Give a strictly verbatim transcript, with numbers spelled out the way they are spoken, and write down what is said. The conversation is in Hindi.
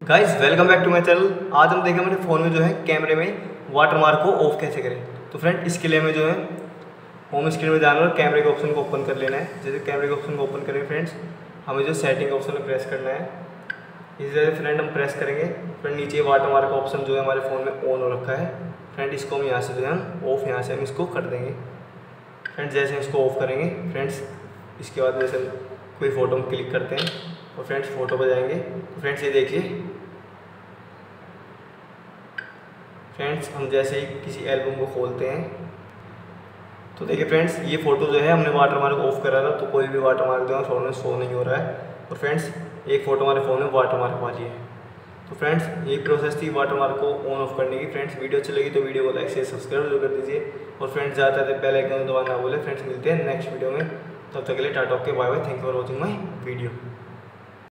Guys welcome back to my channel. आज हम देखेंगे मेरे फ़ोन में जो है कैमरे में वाटरमार्क को ऑफ कैसे करें। तो फ्रेंड इसके लिए हमें जो है होम स्क्रीन में जाना और कैमरे के ऑप्शन को ओपन कर लेना है। जैसे कैमरे के ऑप्शन को ओपन करेंगे फ्रेंड्स, हमें जो सेटिंग का ऑप्शन है प्रेस करना है। इसी तरह फ्रेंड हम प्रेस करेंगे। फ्रेंड नीचे वाटरमार्क का ऑप्शन जो है हमारे फ़ोन में ऑन हो रखा है। फ्रेंड इसको हम यहाँ से जो है हम ऑफ यहाँ से हम इसको कर देंगे। फ्रेंड जैसे हम इसको ऑफ करेंगे फ्रेंड्स, इसके बाद जैसे कोई फ़ोटो हम क्लिक करते हैं और फ्रेंड्स फ़ोटो पर जाएंगे। तो फ्रेंड्स ये देखिए फ्रेंड्स, हम जैसे ही किसी एल्बम को खोलते हैं तो देखिए फ्रेंड्स ये फ़ोटो जो है हमने वाटरमार्क ऑफ करा था, तो कोई भी वाटरमार्क जो है फ़ोन में शो नहीं हो रहा है। और फ्रेंड्स एक फ़ोटो हमारे फ़ोन में वाटरमार्क वाली है। तो फ्रेंड्स ये प्रोसेस थी वाटरमार्क को ऑन ऑफ करने की। फ्रेंड्स वीडियो अच्छी लगी तो वीडियो को लाइक शेयर सब्सक्राइब जरूर कर दीजिए। और फ्रेंड्स ज़्यादा ज़्यादा बेल आइकन दबाना ना भूलें। फ्रेंड्स मिलते हैं नेक्स्ट वीडियो में, तब तक के लिए tata okay bye bye. Thank you for watching my video.